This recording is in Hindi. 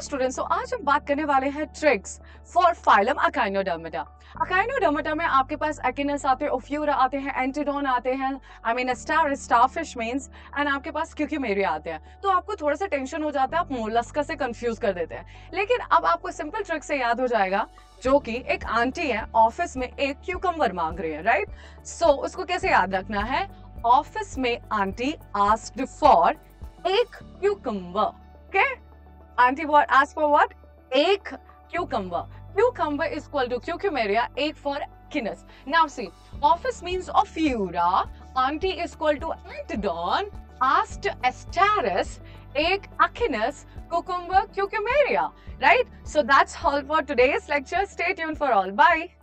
स्टूडेंट्स, तो आज हम बात करने वाले हैं tricks for phylum echinodermata. Echinodermata में आपके पास एकिनस आते हैं, ओफ्यूरा आते हैं, एंटीडोन आते हैं, I mean starfish means, and आपके पास क्यूक्यूमेरिया आते हैं। तो आपको थोड़ा सा टेंशन हो जाता है, आप मोलस्का से कंफ्यूज कर देते हैं। लेकिन अब आपको सिंपल ट्रिक से याद हो जाएगा, जो कि एक आंटी है ऑफिस में एक क्यूकम्बर मांग रही है, राइट? सो उसको कैसे याद रखना है? ऑफिस में आंटी आस्क्ड फॉर एक cucumber, okay? Auntie what asked for what? Ek cucumber. Cucumber is equal to cucumeria, ek for echinus. Now see, office means ophura. Auntie is equal to antedon. Asked astaris, ek echinus, cucumber, cucumeria. Right? So that's all for today's lecture. Stay tuned for all. Bye.